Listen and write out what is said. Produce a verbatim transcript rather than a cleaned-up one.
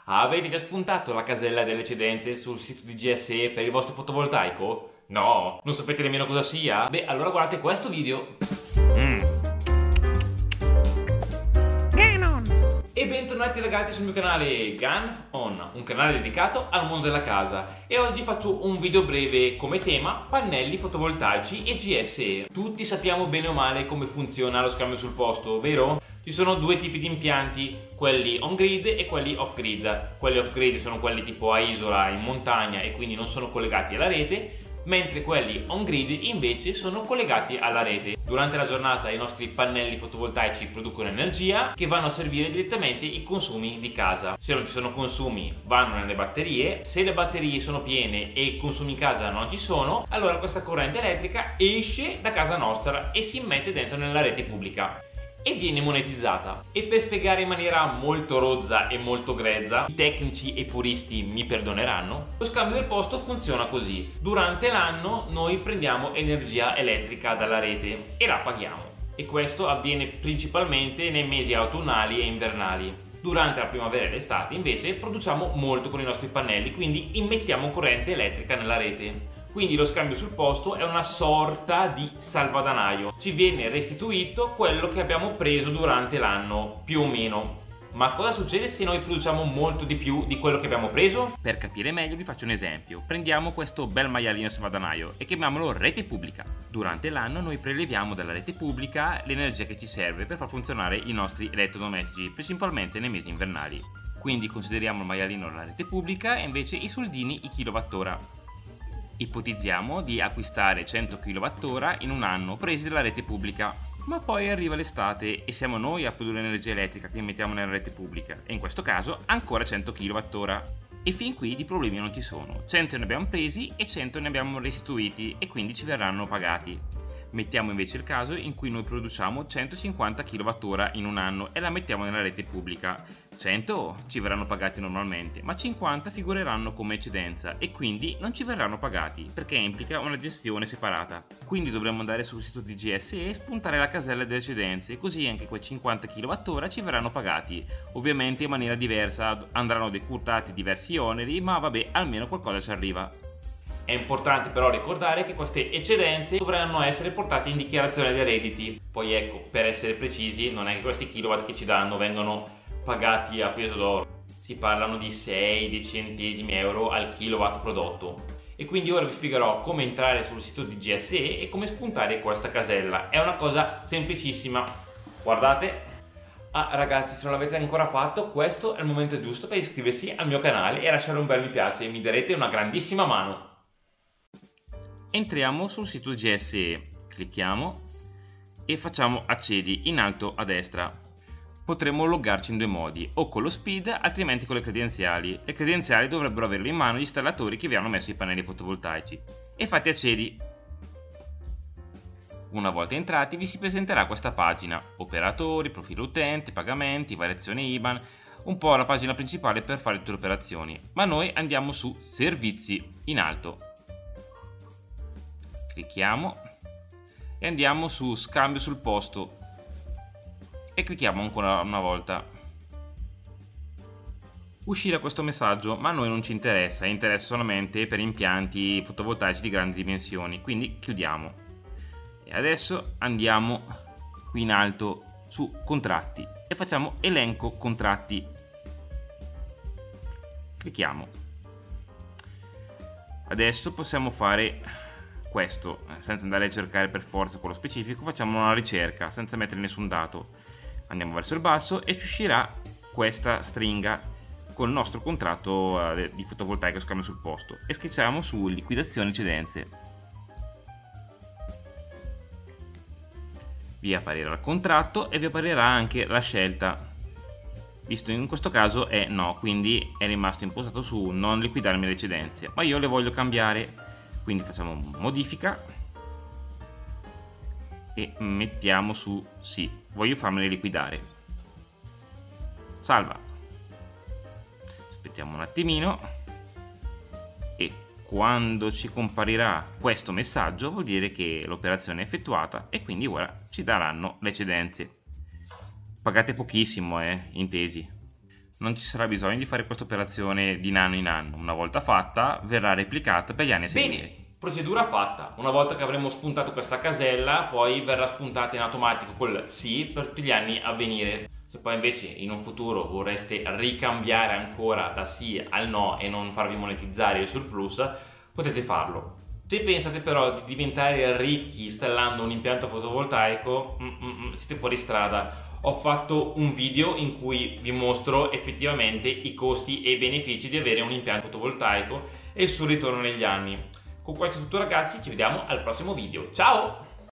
Avete già spuntato la casella delle eccedenze sul sito di G S E per il vostro fotovoltaico? No? Non sapete nemmeno cosa sia? Beh, allora guardate questo video. Mm. E bentornati ragazzi sul mio canale Gun On, un canale dedicato al mondo della casa. E oggi faccio un video breve come tema pannelli fotovoltaici e G S E. Tutti sappiamo bene o male come funziona lo scambio sul posto, vero? Ci sono due tipi di impianti, quelli on-grid e quelli off-grid. Quelli off-grid sono quelli tipo a isola, in montagna e quindi non sono collegati alla rete, mentre quelli on-grid invece sono collegati alla rete. Durante la giornata i nostri pannelli fotovoltaici producono energia che vanno a servire direttamente i consumi di casa. Se non ci sono consumi vanno nelle batterie, se le batterie sono piene e i consumi in casa non ci sono, allora questa corrente elettrica esce da casa nostra e si mette dentro nella rete pubblica e viene monetizzata. E per spiegare in maniera molto rozza e molto grezza, i tecnici e puristi mi perdoneranno, lo scambio del posto funziona così: durante l'anno noi prendiamo energia elettrica dalla rete e la paghiamo, e questo avviene principalmente nei mesi autunnali e invernali. Durante la primavera e l'estate invece produciamo molto con i nostri pannelli, quindi immettiamo corrente elettrica nella rete. Quindi lo scambio sul posto è una sorta di salvadanaio. Ci viene restituito quello che abbiamo preso durante l'anno, più o meno. Ma cosa succede se noi produciamo molto di più di quello che abbiamo preso? Per capire meglio vi faccio un esempio. Prendiamo questo bel maialino salvadanaio e chiamiamolo rete pubblica. Durante l'anno noi preleviamo dalla rete pubblica l'energia che ci serve per far funzionare i nostri elettrodomestici, principalmente nei mesi invernali. Quindi consideriamo il maialino la rete pubblica e invece i soldini i kilowattora. Ipotizziamo di acquistare cento kilowattora in un anno presi dalla rete pubblica, ma poi arriva l'estate e siamo noi a produrre l'energia elettrica che mettiamo nella rete pubblica, e in questo caso ancora cento kilowattora. E fin qui di problemi non ci sono, cento ne abbiamo presi e cento ne abbiamo restituiti e quindi ci verranno pagati. Mettiamo invece il caso in cui noi produciamo centocinquanta kilowattora in un anno e la mettiamo nella rete pubblica. cento ci verranno pagati normalmente, ma cinquanta figureranno come eccedenza e quindi non ci verranno pagati perché implica una gestione separata. Quindi dovremo andare sul sito di G S E e spuntare la casella delle eccedenze, così anche quei cinquanta kilowattora ci verranno pagati. Ovviamente in maniera diversa, andranno decurtati diversi oneri, ma vabbè, almeno qualcosa ci arriva. È importante però ricordare che queste eccedenze dovranno essere portate in dichiarazione dei redditi. Poi ecco, per essere precisi, non è che questi kilowatt che ci danno vengono pagati a peso d'oro. Si parlano di sei dieci centesimi euro al kilowatt prodotto. E quindi ora vi spiegherò come entrare sul sito di G S E e come spuntare questa casella. È una cosa semplicissima. Guardate. Ah ragazzi, se non l'avete ancora fatto, questo è il momento giusto per iscriversi al mio canale e lasciare un bel mi piace. Mi darete una grandissima mano. Entriamo sul sito G S E, clicchiamo e facciamo accedi in alto a destra. Potremmo loggarci in due modi, o con lo SPID, altrimenti con le credenziali. Le credenziali dovrebbero averle in mano gli installatori che vi hanno messo i pannelli fotovoltaici. E fate accedi. Una volta entrati vi si presenterà questa pagina: operatori, profilo utente, pagamenti, variazione I B A N, un po' la pagina principale per fare tutte le operazioni. Ma noi andiamo su servizi in alto. Clicchiamo e andiamo su scambio sul posto e clicchiamo ancora una volta. Uscirà questo messaggio, ma a noi non ci interessa, interessa solamente per impianti fotovoltaici di grandi dimensioni, quindi chiudiamo. E adesso andiamo qui in alto su contratti e facciamo elenco contratti. Clicchiamo. Adesso possiamo fare questo, senza andare a cercare per forza quello specifico, facciamo una ricerca senza mettere nessun dato. Andiamo verso il basso e ci uscirà questa stringa con il nostro contratto di fotovoltaico scambio sul posto e schiacciamo su liquidazione eccedenze. Vi apparirà il contratto e vi apparirà anche la scelta, visto in questo caso è no, quindi è rimasto impostato su non liquidarmi le eccedenze, ma io le voglio cambiare. Quindi facciamo modifica e mettiamo su sì, voglio farmele liquidare. Salva. Aspettiamo un attimino e quando ci comparirà questo messaggio vuol dire che l'operazione è effettuata e quindi ora ci daranno le eccedenze. Pagate pochissimo, eh, intesi. Non ci sarà bisogno di fare questa operazione di anno in anno. Una volta fatta, verrà replicata per gli anni a seguire. Bene, procedura fatta. Una volta che avremo spuntato questa casella, poi verrà spuntata in automatico col sì per tutti gli anni a venire. Se poi invece in un futuro vorreste ricambiare ancora da sì al no e non farvi monetizzare il surplus, potete farlo. Se pensate però di diventare ricchi installando un impianto fotovoltaico, mm, mm, siete fuori strada. Ho fatto un video in cui vi mostro effettivamente i costi e i benefici di avere un impianto fotovoltaico e il suo ritorno negli anni. Con questo è tutto ragazzi, ci vediamo al prossimo video. Ciao!